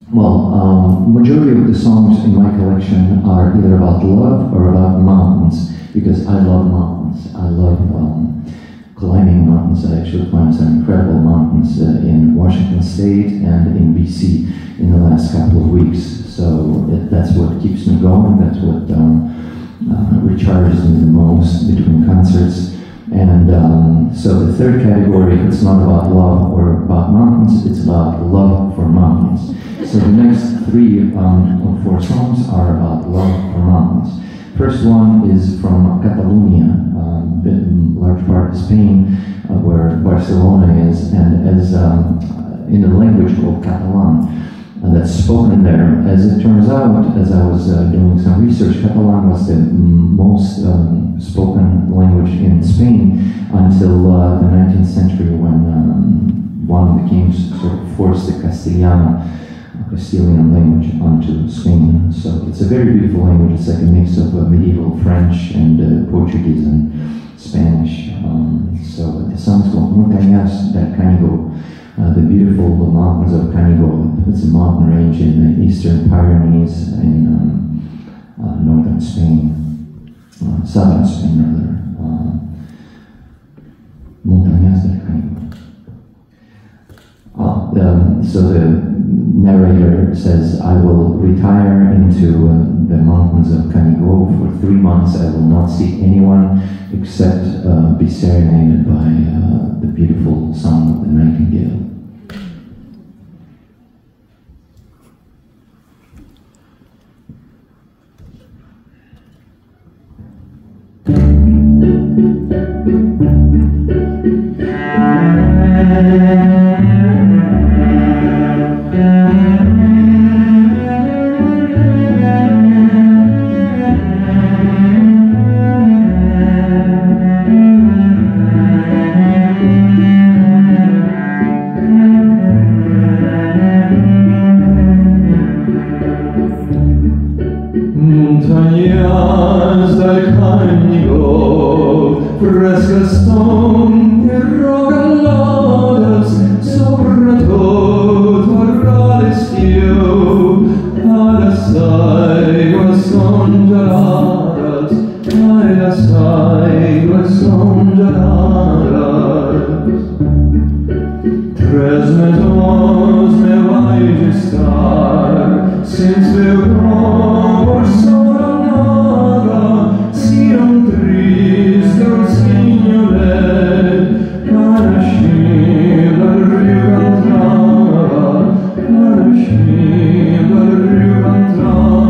Well, majority of the songs in my collection are either about love or about mountains, because I love mountains. I love climbing mountains. I actually climbed some incredible mountains in Washington State and in BC in the last couple of weeks. So that's what keeps me going. That's what recharges me the most between concerts. And so the third category, it's not about love or about mountains, it's about love for mountains. So the next 3 or 4 songs are about love for mountains. First one is from Catalonia, large part of Spain, where Barcelona is, and as in a language called Catalan that's spoken there. As it turns out, as I was doing some research, Catalan was the most spoken language in Spain until the 19th century, when one of the kings sort of forced the Castilian language onto Spain. So it's a very beautiful language. It's like a mix of medieval French and Portuguese and Spanish. So the song's called Montañas del Canigó, the beautiful mountains of Canigó. It's a mountain range in the eastern Pyrenees in northern Spain, southern Spain rather. Montañas del Canigó. So the narrator says, I will retire into the mountains of Canigó for 3 months. I will not see anyone except be serenaded by the beautiful song of the nightingale. Montañas del Canigó, frescas son y regaladas, sobre todo al estío, a las aguas son geladas, a las aguas son geladas. 3 meses me vais a estar, sin ser por sola nada, si un triste signoret, para scegliere il rio Cantrava, para scegliere il rio Cantrava.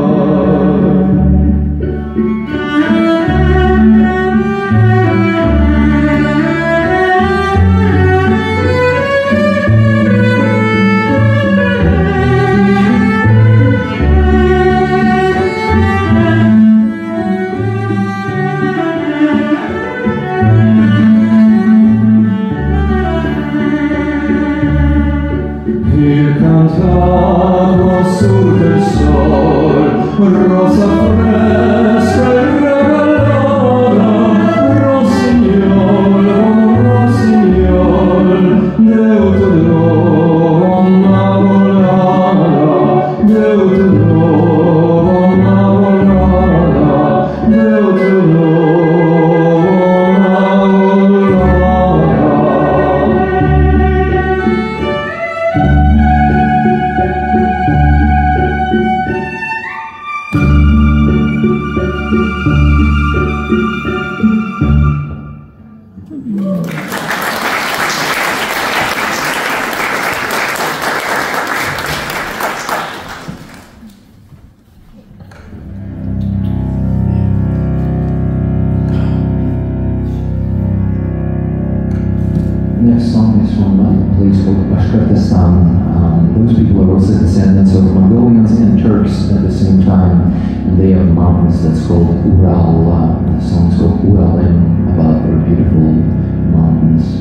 Cantava sul del sol, rosa fresca e regalada, rossignol, rossignol, Deu te do una volada, Deu te do una volada, Deu te do una volada. Next song is from a place called Bashkortostan. Those people are also descendants of Mongolians and Turks at the same time, and they have mountains that's called Ural. The song's called Uralim, about their beautiful mountains.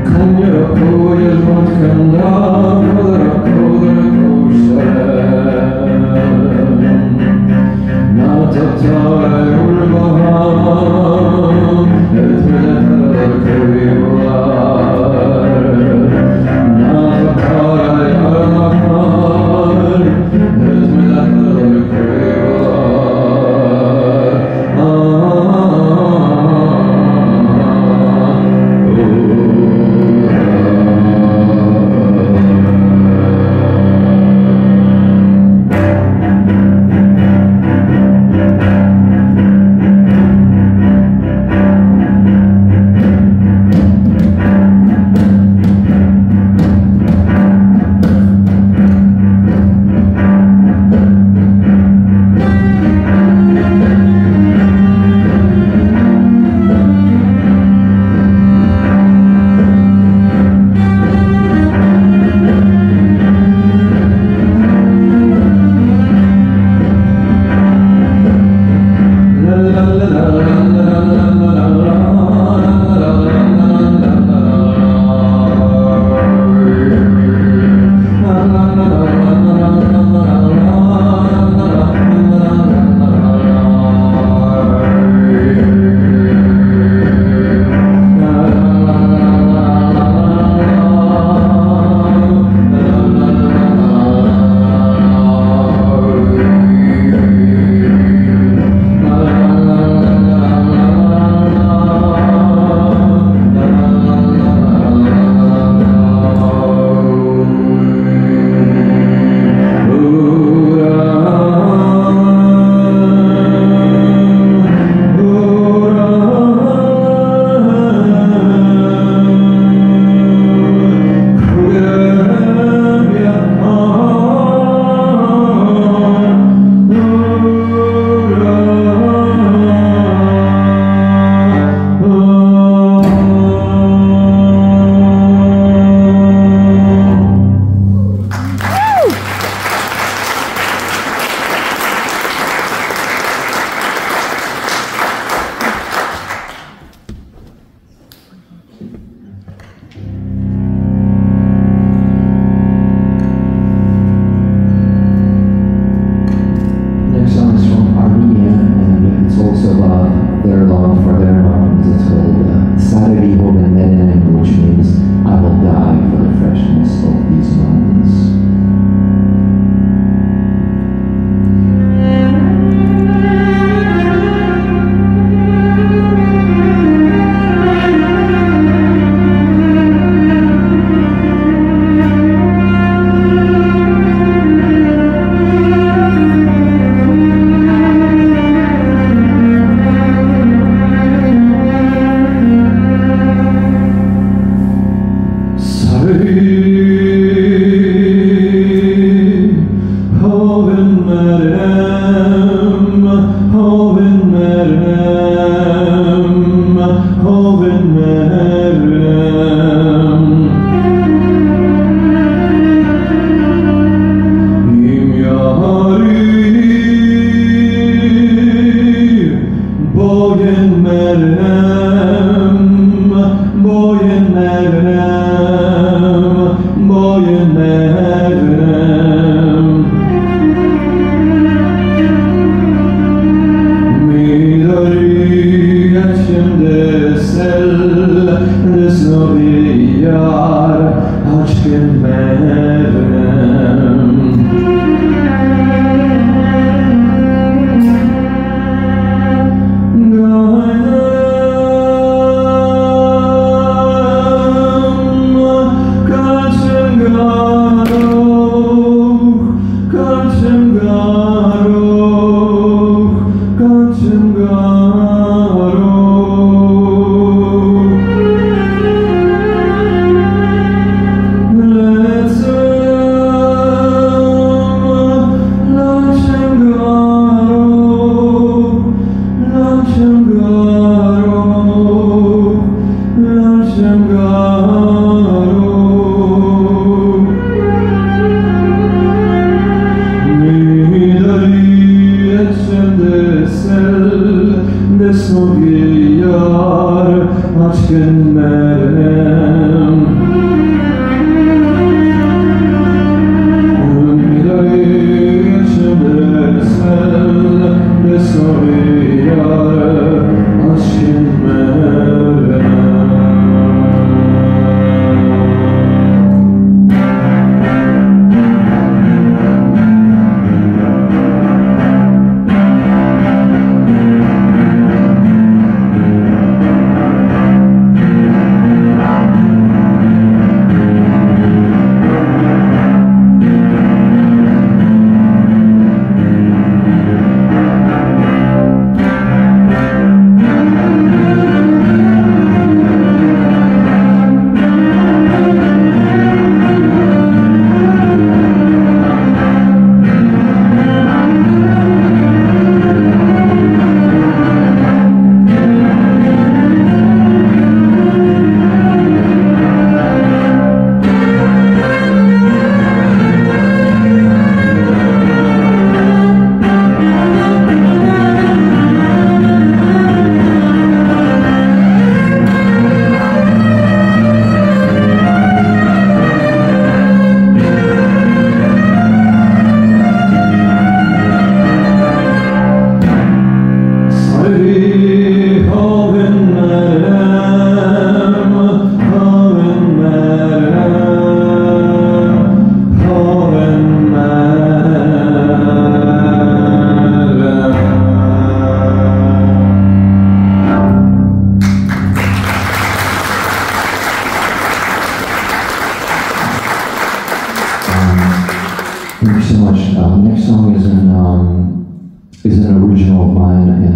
Let's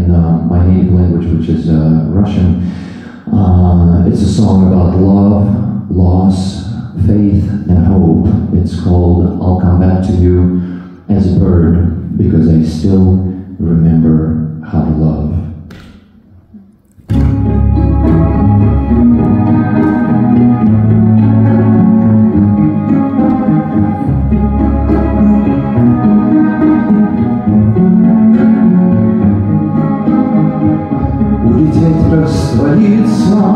my native language, which is Russian. It's a song about love, loss, faith, and hope. It's called I'll Come Back to You as a Bird, because I still remember how to love. Раствориться,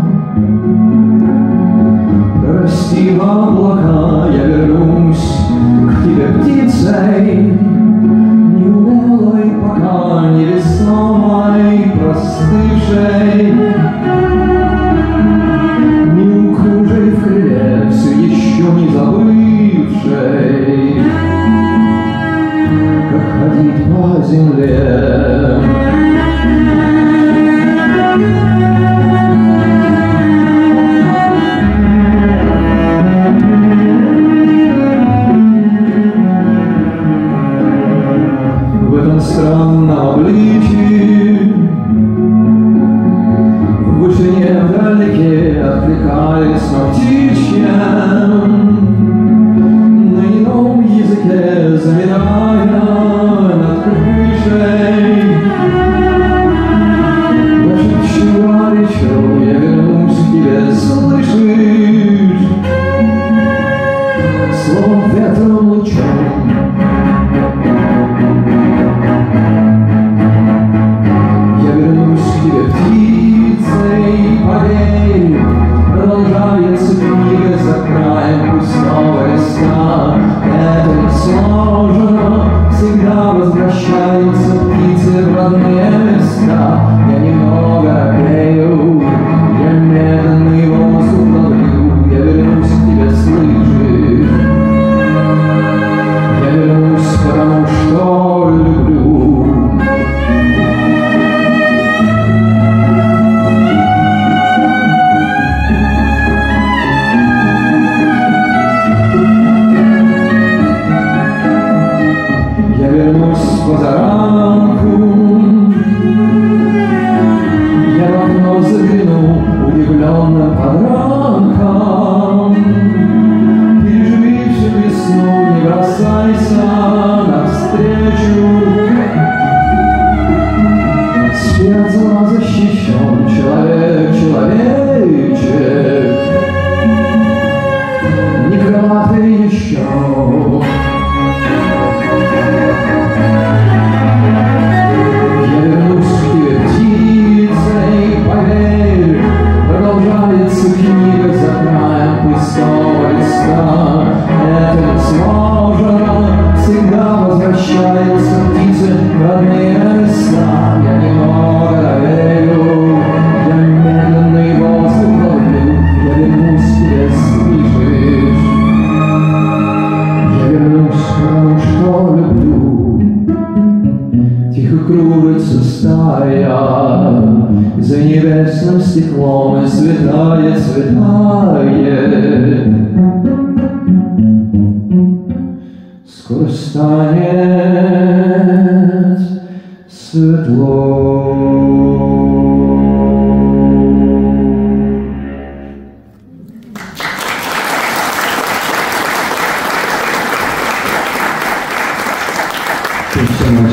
прости в облака, я вернусь к тебе птицей, неумелой, пока невесомой, простывшей, неуклюжей в крыле, все еще не забывшей, как ходить по земле. Странном обличии, в вышине вдалеке откликались на птичьем, на ином языке замирая над крышей. Я шепчу, горячо, я вернусь к тебе, слышишь, словом ветром лучом. Продолжается книга за краем пустого листа. Это не сложно, всегда возвращаются птицы в родные места. Я немного робею, я медленный воздух ловлю. Я вернусь к тебе, слышишь? Я вернусь, потому что люблю. Позаранку я в окно загляну, удивленно подранком. Переживший весну, не бросайся навстречу. Свет зла защищен, человек, человечек, не крылатый еще. Продолжается книга за краем пустого листа. Это не сложно, всегда возвращаются птицы в родные места. Я немного доверю, я медленный воздух ловлю. Я вернусь к тебе, слышишь? Я вернусь, потому что люблю. Тихо кружится стая за небесным стеклом, и светает, светает. Скоро станет светло.